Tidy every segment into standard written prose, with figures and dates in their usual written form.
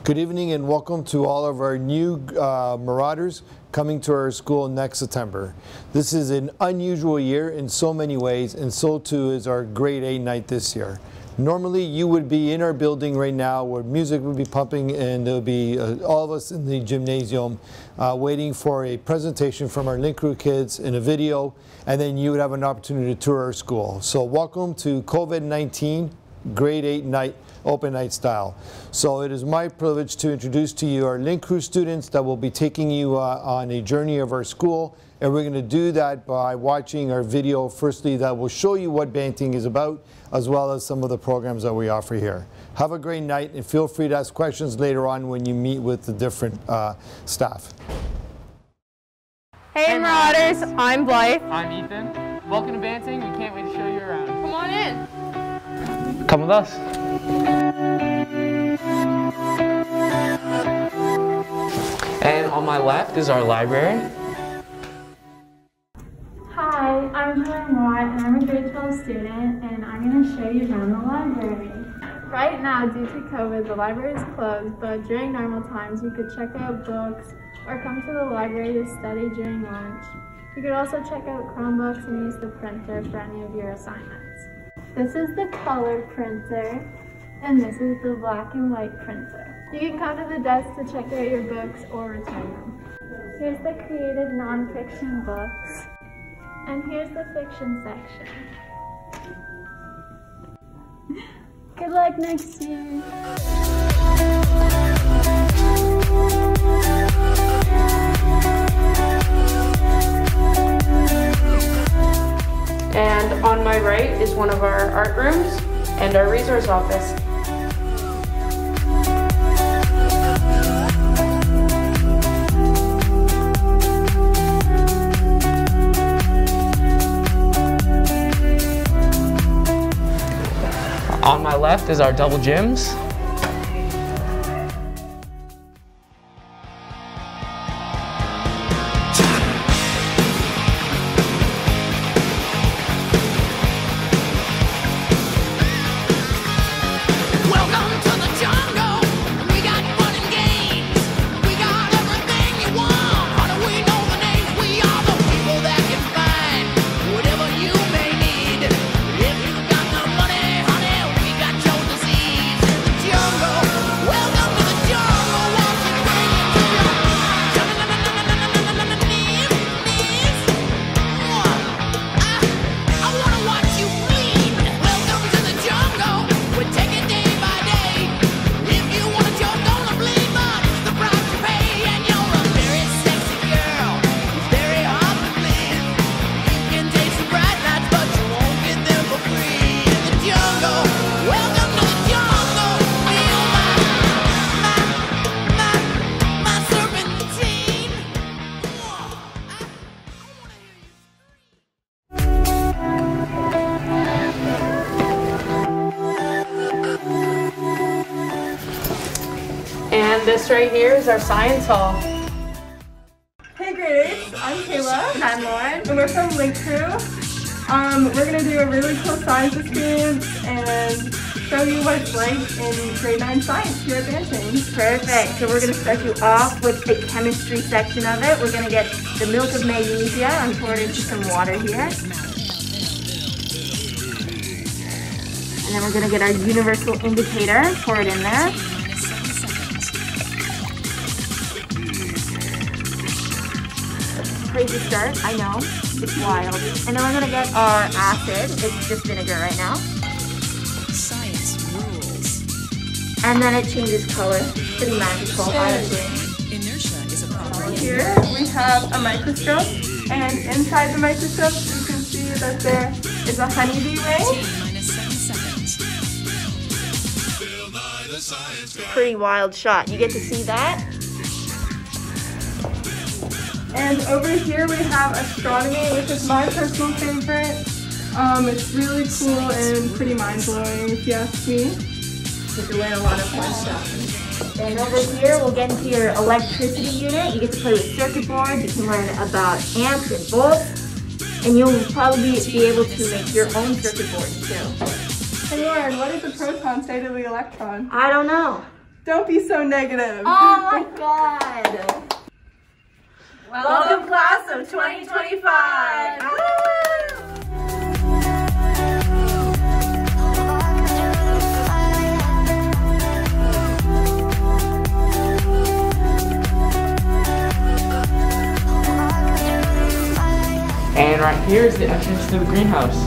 Good evening and welcome to all of our new Marauders coming to our school next September. This is an unusual year in so many ways, and so too is our grade 8 night this year. Normally you would be in our building right now where music would be pumping and there would be all of us in the gymnasium waiting for a presentation from our Link Crew kids in a video, and then you would have an opportunity to tour our school. So welcome to COVID-19 grade 8 night, open night style. So it is my privilege to introduce to you our Link Crew students that will be taking you on a journey of our school, and we're going to do that by watching our video firstly that will show you what Banting is about, as well as some of the programs that we offer here. Have a great night and feel free to ask questions later on when you meet with the different staff. Hey Marauders, I'm Blythe. I'm Ethan. Welcome to Banting. We can't wait to show you around. Come on in. Come with us. And on my left is our library. Hi, I'm Helen Watt and I'm a grade 12 student, and I'm going to show you around the library. Right now, due to COVID, the library is closed, but during normal times you could check out books or come to the library to study during lunch. You could also check out Chromebooks and use the printer for any of your assignments. This is the color printer, and this is the black and white printer. You can come to the desk to check out your books or return them. Here's the creative nonfiction books, and here's the fiction section. Good luck next year. And on my right is one of our art rooms and our resource office. On my left is our double gyms. And this right here is our science hall. Hey grade 8, I'm Kayla. And I'm Lauren. And we're from Link Crew. We're going to do a really cool science experience and show you what it's like in grade 9 science here at Banting. Perfect. So we're going to start you off with the chemistry section of it. We're going to get the milk of magnesia and pour it into some water here. And then we're going to get our universal indicator, pour it in there. Crazy start, I know, it's wild. And then we're gonna get our acid, it's just vinegar right now. Science rules. And then it changes color, pretty magical, honestly. Inertia is a problem. Here we have a microscope, and inside the microscope you can see that there is a honeybee ring. -7 seconds. Pretty wild shot, you get to see that. And over here we have astronomy, which is my personal favorite. It's really cool and pretty mind-blowing if you ask me. You can learn a lot of fun stuff. And over here we'll get into your electricity unit. You get to play with circuit boards, you can learn about amps and volts, and you'll probably be able to make your own circuit boards too. Hey Lauren, what does a proton say to the electron? I don't know. Don't be so negative. Oh my God. Welcome class of 2025. And right here is the entrance to the greenhouse.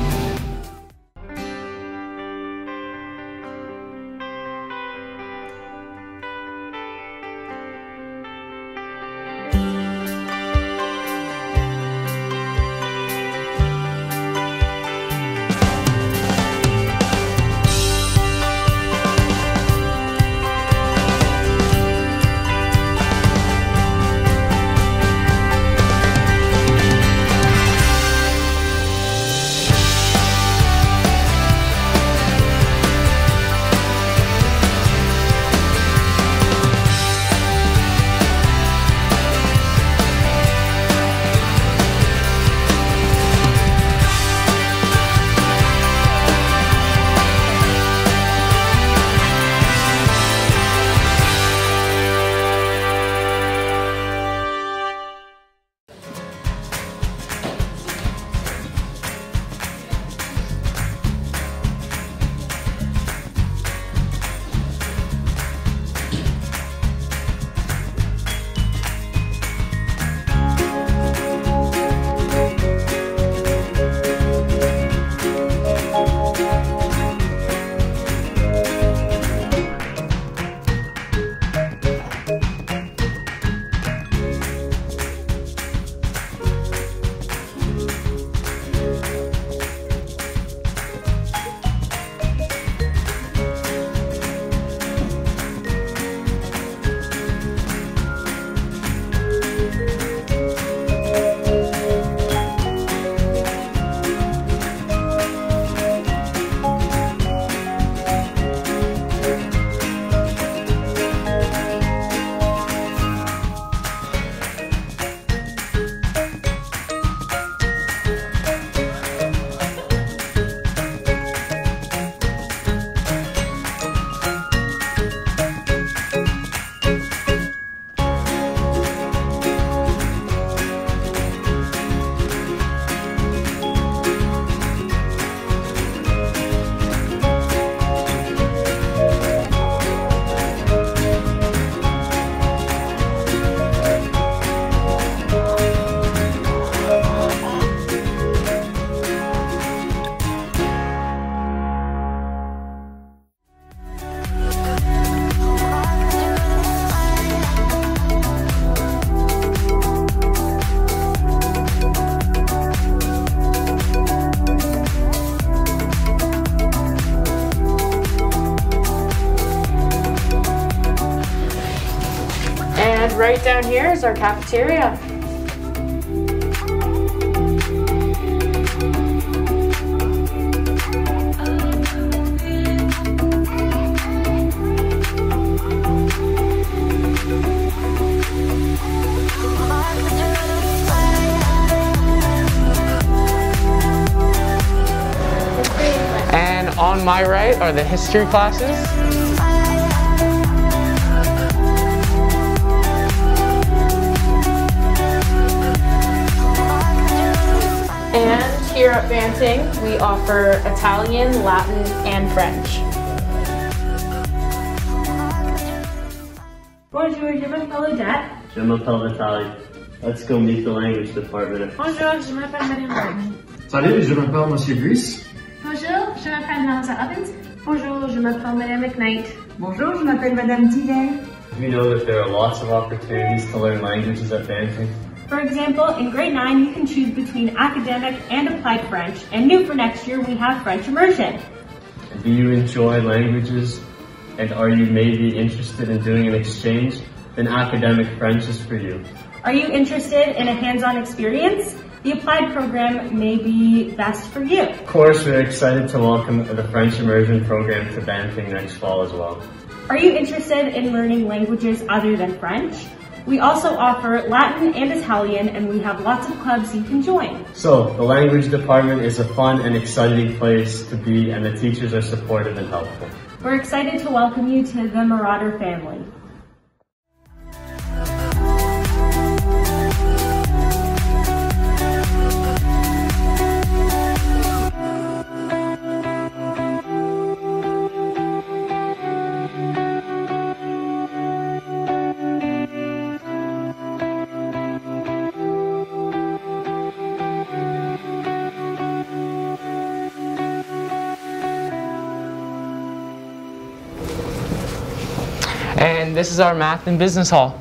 Right down here is our cafeteria. And on my right are the history classes. And here at Banting, we offer Italian, Latin, and French. Bonjour, je m'appelle Odette. Je m'appelle Vitaly. Let's go meet the language department. Bonjour, je m'appelle Madame Martin. Salut, je m'appelle Monsieur Gris. Bonjour, je m'appelle Melissa Evans. Bonjour, je m'appelle Madame McKnight. Bonjour, je m'appelle Madame Tillet. We know that there are lots of opportunities to learn languages at Banting. For example, in grade 9, you can choose between academic and applied French, and new for next year, we have French immersion. Do you enjoy languages, and are you maybe interested in doing an exchange? Then academic French is for you. Are you interested in a hands-on experience? The applied program may be best for you. Of course, we're excited to welcome the French immersion program to Banting next fall as well. Are you interested in learning languages other than French? We also offer Latin and Italian, and we have lots of clubs you can join. So, the language department is a fun and exciting place to be, and the teachers are supportive and helpful. We're excited to welcome you to the Marauder family. And this is our math and business hall.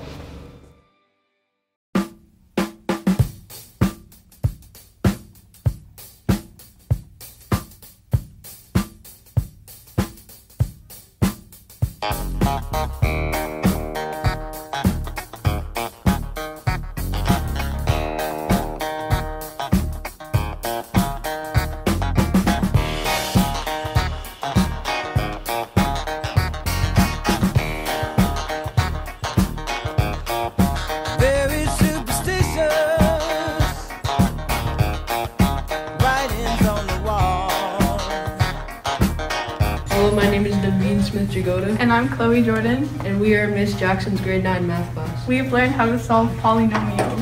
Hello, my name is Daveen Smith-Jagoda. And I'm Chloe Jordan. And we are Miss Jackson's grade 9 math class. We've learned how to solve polynomials.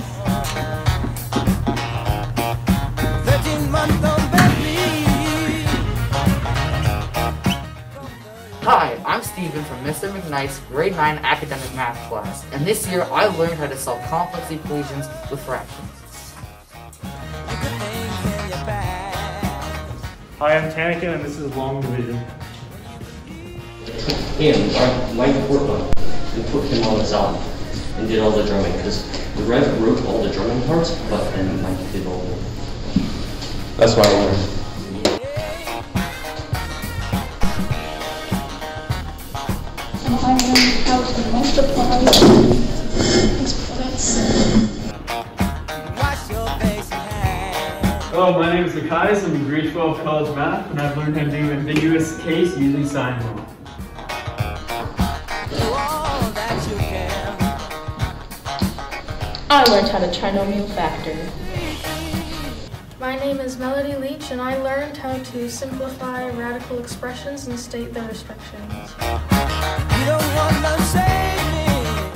Hi, I'm Steven from Mr. McKnight's grade 9 academic math class. And this year I learned how to solve complex equations with fractions. Hi, I'm Tanakin, and this is long division. And Mike Portman, we put him on his album and did all the drumming, because the Rev wrote all the drumming parts, but then Mike did all the... That's why I learned. And I learned how to multiply exponents. Hello, my name is Makai. I'm in grade 12 college math, and I've learned how to do ambiguous case using sine law. I learned how to trinomial factor. My name is Melody Leach, and I learned how to simplify radical expressions and state their restrictions. You don't want to save me.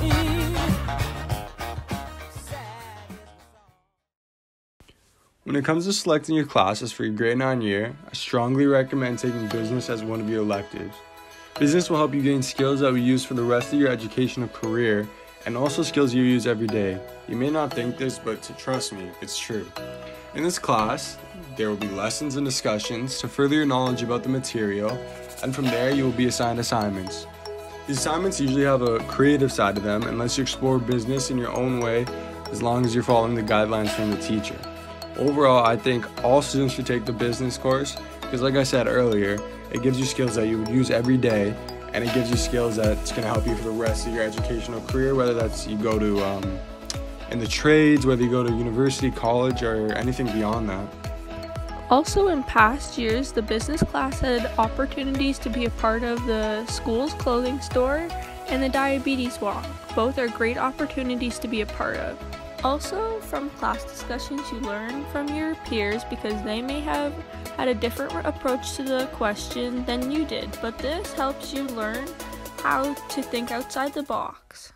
When it comes to selecting your classes for your grade 9 year, I strongly recommend taking business as one of your electives. Business will help you gain skills that we use for the rest of your educational career, and also skills you use every day. You may not think this, but trust me, it's true. In this class, there will be lessons and discussions to further your knowledge about the material, and from there you will be assigned assignments. These assignments usually have a creative side to them and lets you explore business in your own way as long as you're following the guidelines from the teacher. Overall, I think all students should take the business course because, like I said earlier, it gives you skills that you would use every day, and it gives you skills that's going to help you for the rest of your educational career, whether that's you go to in the trades, whether you go to university, college, or anything beyond that. Also, in past years, the business class had opportunities to be a part of the school's clothing store and the diabetes walk. Both are great opportunities to be a part of. Also, from class discussions, you learn from your peers because they may have had a different approach to the question than you did, but this helps you learn how to think outside the box.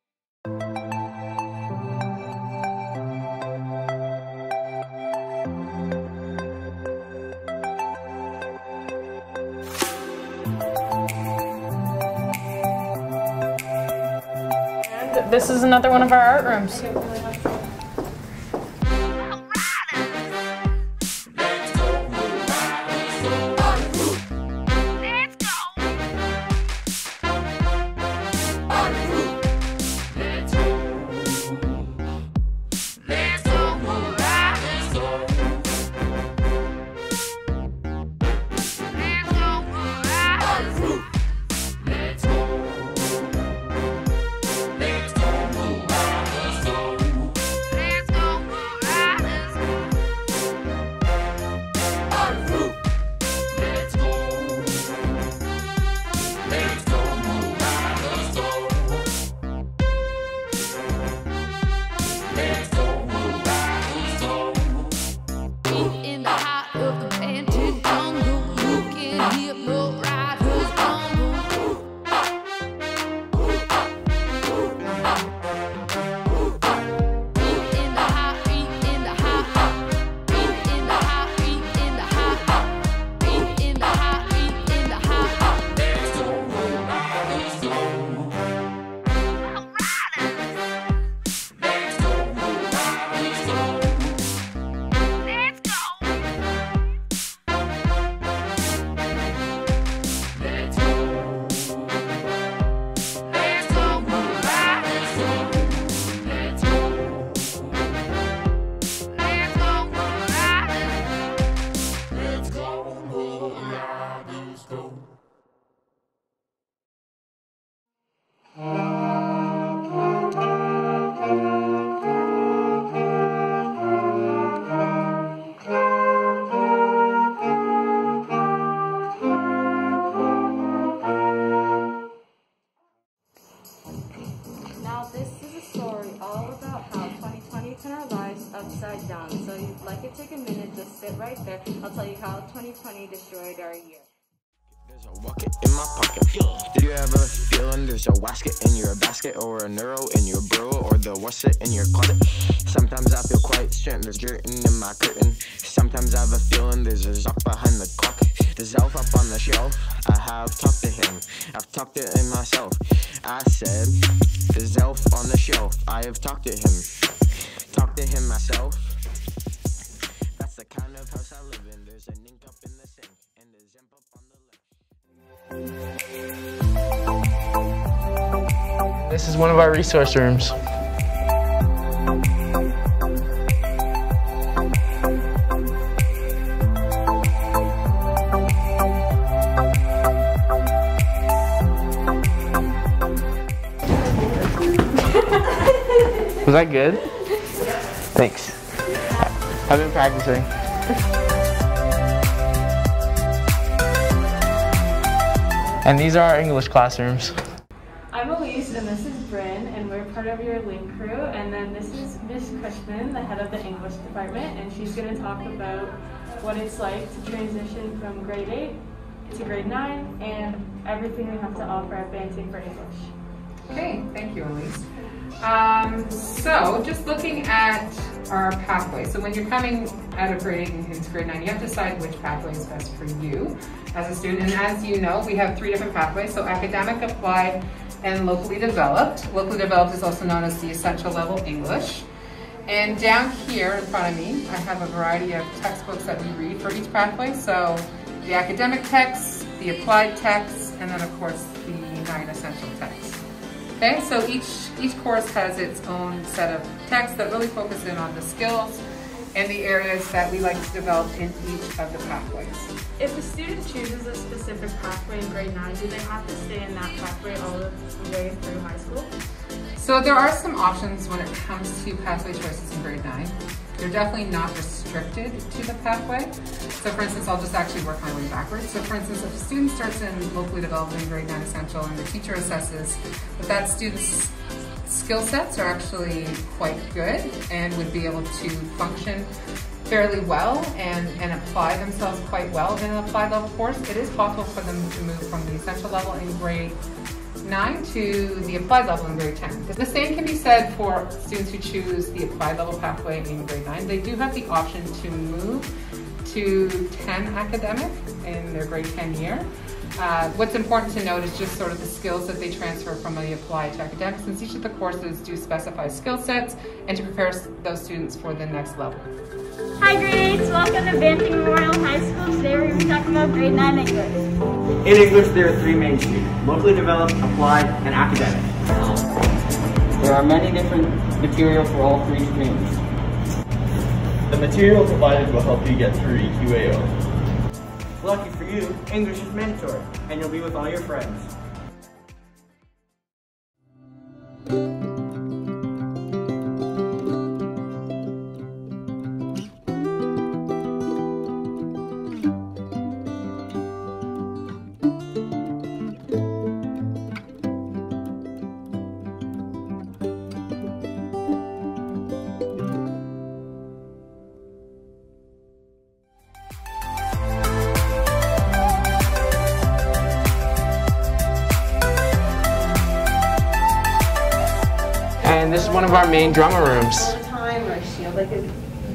And this is another one of our art rooms. author. I'll tell you how 2020 destroyed our year. There's a bucket in my pocket. Did you ever feeling there's a wasket in your basket, or a neuro in your bro, or the what's it in your closet? Sometimes I feel quite certain there's dirt in my curtain. Sometimes I have a feeling there's a Zoc behind the clock. There's elf up on the shelf. I have talked to him. I've talked to him myself. I said, there's elf on the shelf. I have talked to him. Talked to him myself. That's the kind of house I live in. There's an ink up in the sink and a zip up on the left. This is one of our resource rooms. Was that good? Thanks. I've been practicing. And these are our English classrooms. I'm Elise and this is Bryn, and we're part of your Link crew. And then this is Miss Cushman, the head of the English department, and she's going to talk about what it's like to transition from grade 8 to grade 9 and everything we have to offer at Banting for English. Okay, thank you, Elise. So just looking at our pathway. So when you're coming out of grade 8 into grade 9, you have to decide which pathway is best for you as a student. And as you know, we have 3 different pathways. So academic, applied, and locally developed. Locally developed is also known as the essential level English. And down here in front of me, I have a variety of textbooks that we read for each pathway. So the academic texts, the applied texts, and then of course the 9 essential texts. Okay, so each course has its own set of texts that really focus in on the skills and the areas that we like to develop in each of the pathways. If a student chooses a specific pathway in grade 9, do they have to stay in that pathway all the way through high school? So there are some options when it comes to pathway choices in grade 9. You're definitely not restricted to the pathway. So for instance, I'll just actually work my way backwards. So for instance, if a student starts in locally developed in grade 9 essential and the teacher assesses that student's skill sets are actually quite good and would be able to function fairly well and apply themselves quite well in an applied level course, it is possible for them to move from the essential level in grade 9 to the applied level in grade 10. The same can be said for students who choose the applied level pathway in grade 9. They do have the option to move to 10 academic in their grade 10 year. What's important to note is just sort of the skills that they transfer from the applied to academic, since each of the courses do specify skill sets and to prepare those students for the next level. Hi grades, welcome to Banting Memorial High School. Today we're going to be talking about grade 9 English. In English, there are 3 main streams: locally developed, applied, and academic. There are many different material for all 3 streams. The material provided will help you get through EQAO. Lucky for you, English is mandatory, and you'll be with all your friends. And this is one of our main drama rooms. All the time, or she like a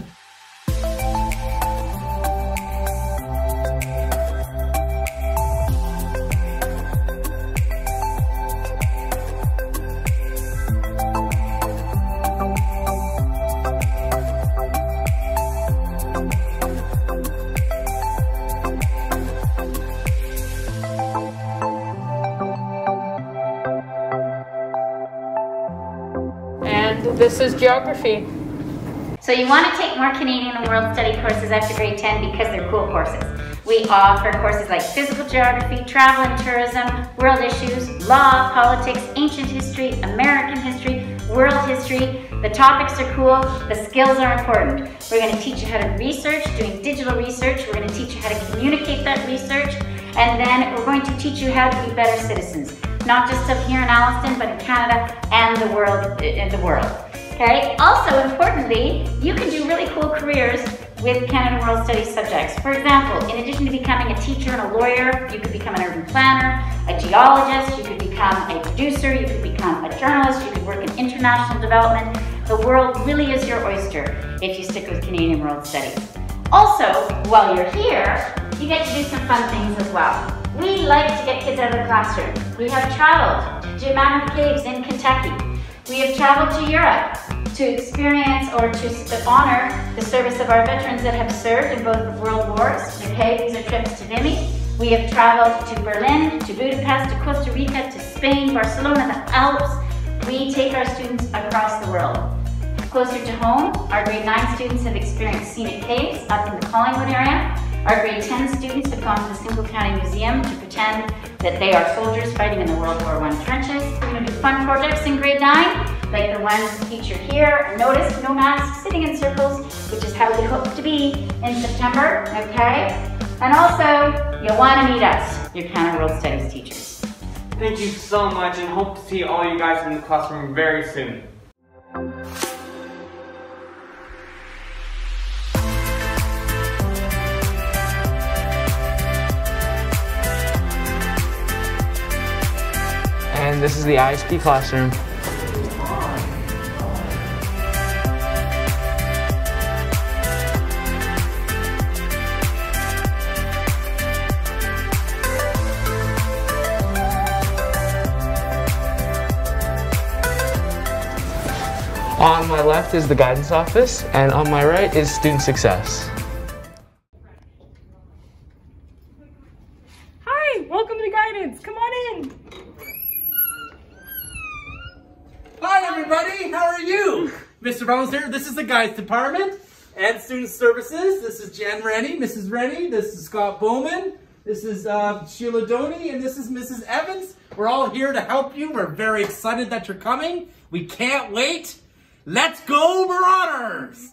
This is geography. So you want to take more Canadian and World Study courses after grade 10 because they're cool courses. We offer courses like physical geography, travel and tourism, world issues, law, politics, ancient history, American history, world history. The topics are cool, the skills are important. We're going to teach you how to research, doing digital research. We're going to teach you how to communicate that research. And then we're going to teach you how to be better citizens. Not just up here in Alliston, but in Canada and the world. Okay? Also, importantly, you can do really cool careers with Canada World Studies subjects. For example, in addition to becoming a teacher and a lawyer, you could become an urban planner, a geologist, you could become a producer, you could become a journalist, you could work in international development. The world really is your oyster if you stick with Canadian World Studies. Also, while you're here, you get to do some fun things as well. We like to get kids out of the classroom. We have traveled to Mammoth Caves in Kentucky. We have traveled to Europe to experience or to honor the service of our veterans that have served in both the world wars. Okay, these are trips to Vimy. We have traveled to Berlin, to Budapest, to Costa Rica, to Spain, Barcelona, the Alps. We take our students across the world. Closer to home, our grade 9 students have experienced scenic caves up in the Collingwood area. Our grade 10 students have gone to the Simcoe County Museum to pretend that they are soldiers fighting in the World War I trenches. We're going to do fun projects in grade 9, like the ones featured here. Notice, no masks, sitting in circles, which is how we hope to be in September, okay? And also, you'll want to meet us, your Canada World Studies teachers. Thank you so much, and hope to see all you guys in the classroom very soon. And this is the ISP classroom. On my left is the guidance office, and on my right is student success. Hi, welcome to guidance. Come on in. Hi everybody, how are you? Mr. Brown's here. This is the guidance department and student services. This is Jen Rennie, Mrs. Rennie. This is Scott Bowman. This is Sheila Doney, and this is Mrs. Evans. We're all here to help you. We're very excited that you're coming. We can't wait. Let's go, Marauders!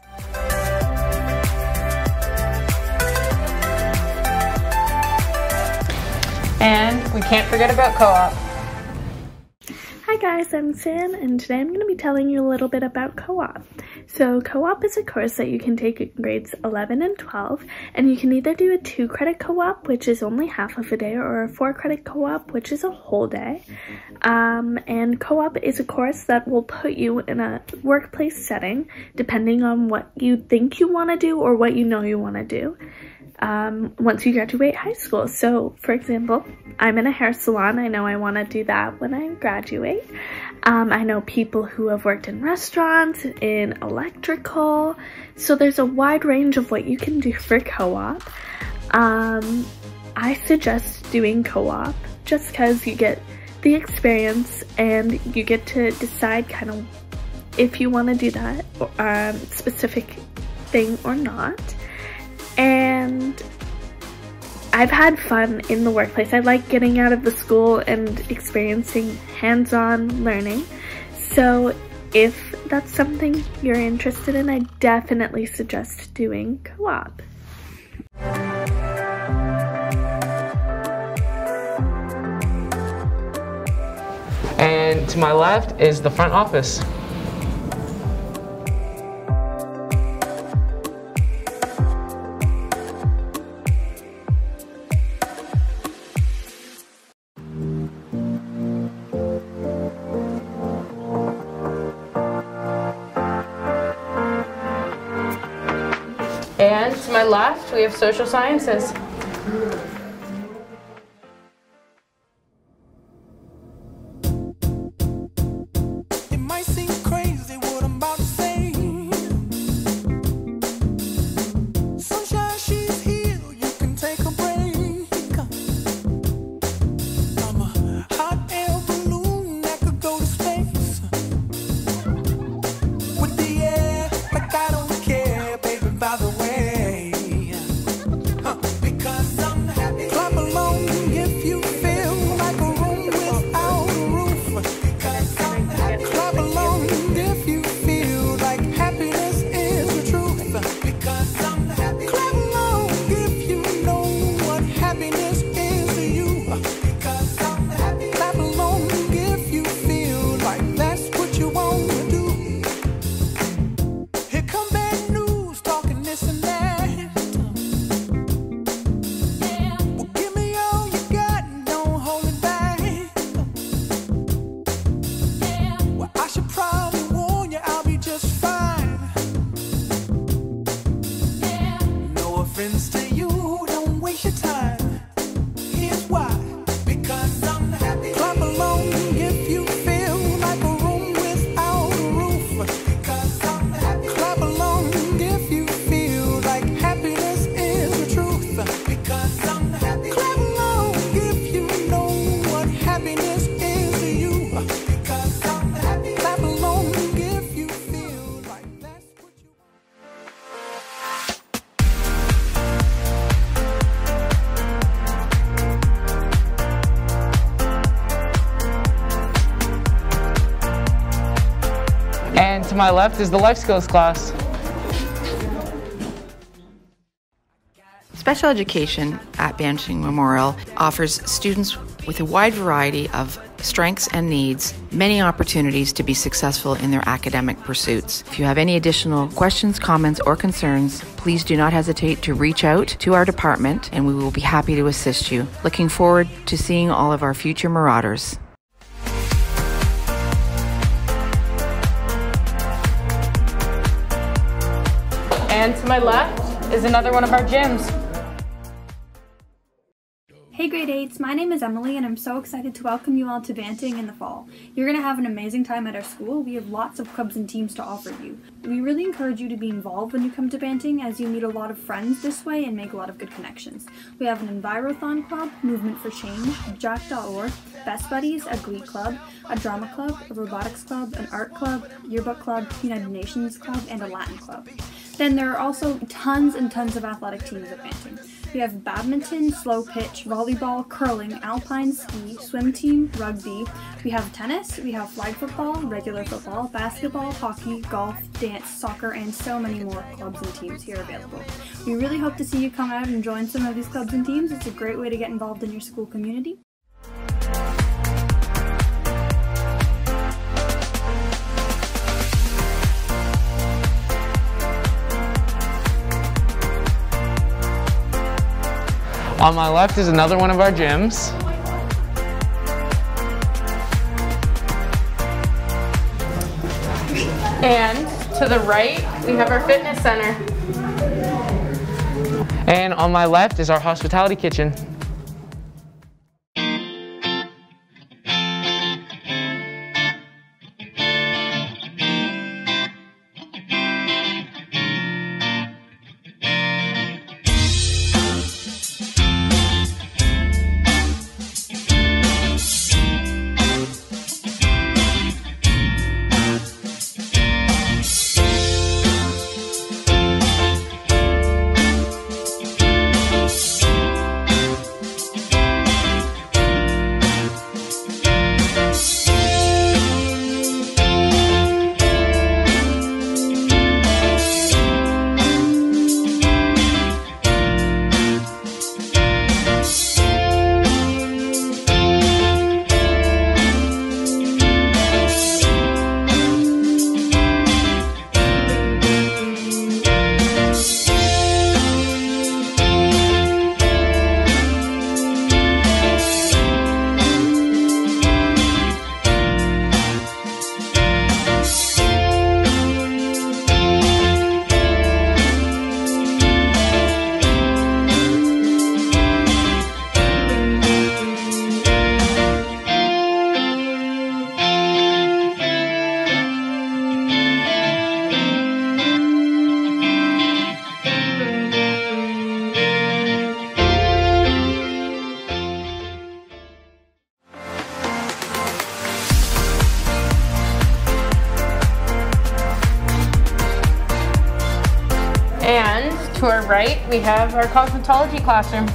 And we can't forget about co-op. Hi guys, I'm Sam, and today I'm going to be telling you a little bit about co-op. So co-op is a course that you can take in grades 11 and 12, and you can either do a 2-credit co-op, which is only half of a day, or a 4-credit co-op, which is a whole day. And co-op is a course that will put you in a workplace setting, depending on what you think you want to do or what you know you want to do. Once you graduate high school. So, for example, I'm in a hair salon. I know I want to do that when I graduate. I know people who have worked in restaurants, in electrical, so there's a wide range of what you can do for co-op. I suggest doing co-op just because you get the experience and you get to decide kind of if you want to do that specific thing or not. And I've had fun in the workplace. I like getting out of the school and experiencing hands-on learning. So if that's something you're interested in, I definitely suggest doing co-op. And to my left is the front office. And to my left, we have social sciences. Because my left is the life skills class. Special education at Banting Memorial offers students with a wide variety of strengths and needs, many opportunities to be successful in their academic pursuits. If you have any additional questions, comments, or concerns, please do not hesitate to reach out to our department and we will be happy to assist you. Looking forward to seeing all of our future Marauders. And to my left is another one of our gyms. Hey grade 8s, my name is Emily and I'm so excited to welcome you all to Banting in the fall. You're going to have an amazing time at our school. We have lots of clubs and teams to offer you. We really encourage you to be involved when you come to Banting as you meet a lot of friends this way and make a lot of good connections. We have an Envirothon club, Movement for Change, Jack.org, Best Buddies, a Glee club, a drama club, a robotics club, an art club, yearbook club, United Nations club, and a Latin club. Then there are also tons and tons of athletic teams at Banting. We have badminton, slow pitch, volleyball, curling, alpine ski, swim team, rugby. We have tennis, we have flag football, regular football, basketball, hockey, golf, dance, soccer, and so many more clubs and teams here available. We really hope to see you come out and join some of these clubs and teams. It's a great way to get involved in your school community. On my left is another one of our gyms. And to the right, we have our fitness center. And on my left is our hospitality kitchen. And to our right, we have our cosmetology classroom.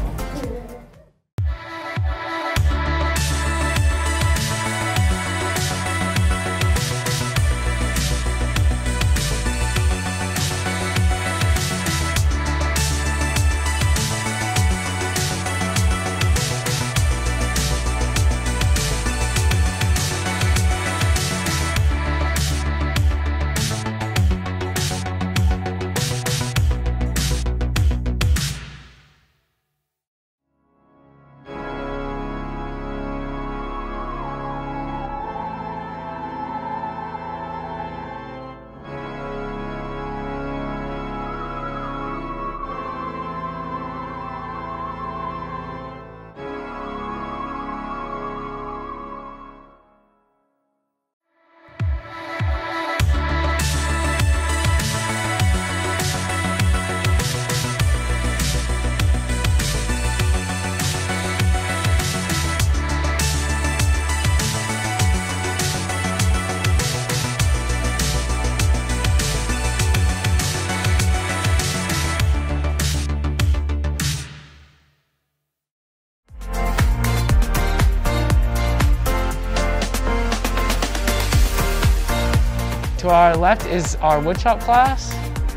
To our left is our woodshop class.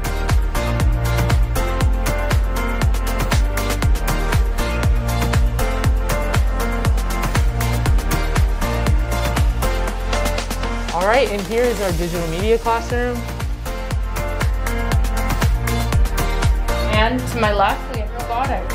All right, and here is our digital media classroom. And to my left, we have robotics.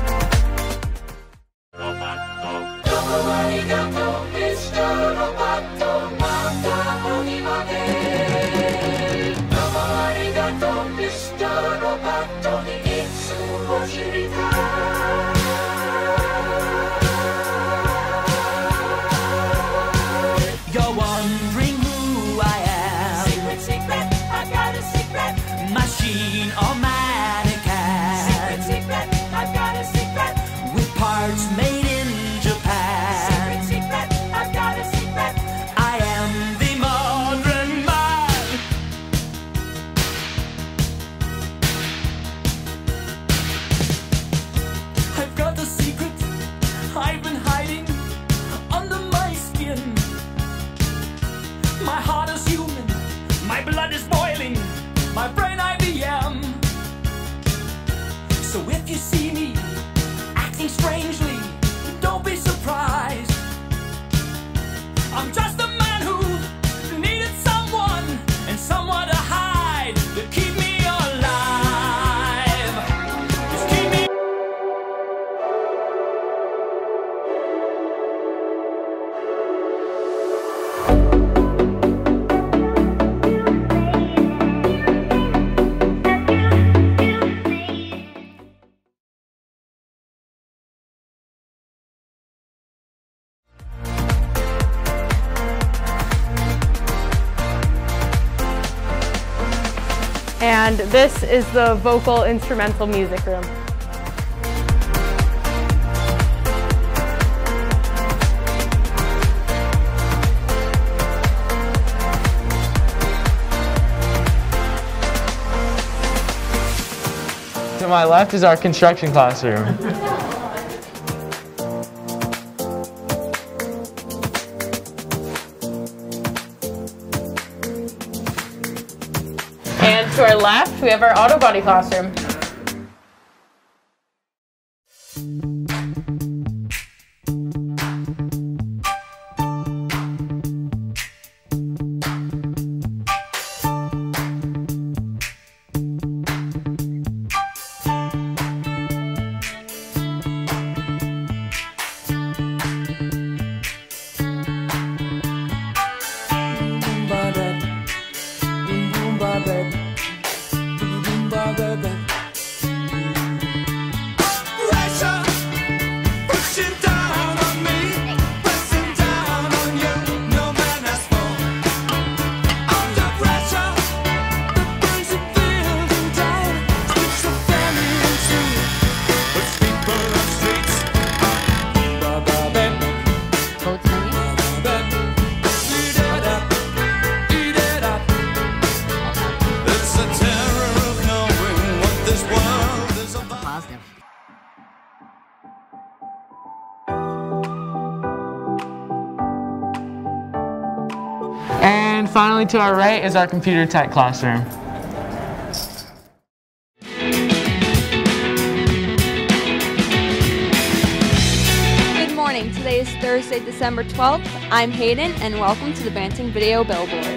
You're wondering who I am. Secret, secret, I've got a secret. Machine or mannequin. Secret, secret, I've got a secret. With parts made in Japan. Secret, secret, I've got a secret. I am the modern man. I've got a secret I've been hiding under my skin. My heart is human, my blood is boiling, my brain IBM. So if you see me acting strangely, don't be surprised. I'm just a man who needed someone and someone to hide to keep me alive. Just keep me. And this is the vocal instrumental music room. To my left is our construction classroom. And to our left, we have our auto body classroom. And finally, to our right is our computer tech classroom. Good morning. Today is Thursday, December 12th. I'm Hayden, and welcome to the Banting Video Billboard.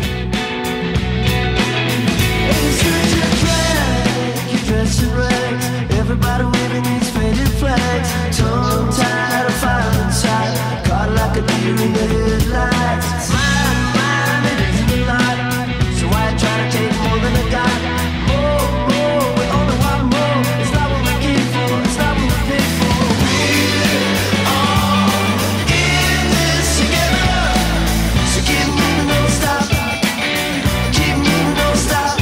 Everybody waving these faded flags, tongue tied or fire inside, caught like a deer in the headlights. Mine, it isn't a lot, so I try to take more than I got. More, we only want more. It's not what we came for, it's not what we paid for. We're all in this together, so keep moving, don't stop. Keep moving, don't stop.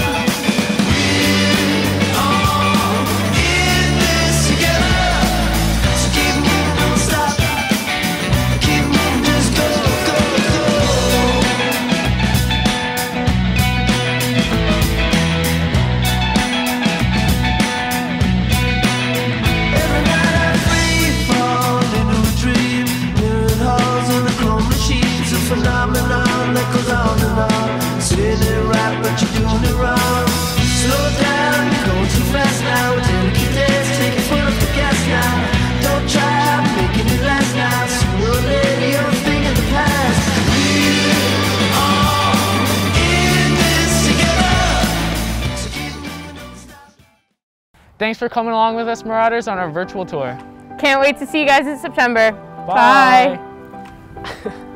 Thanks for coming along with us, Marauders, on our virtual tour. Can't wait to see you guys in September. Bye. Bye.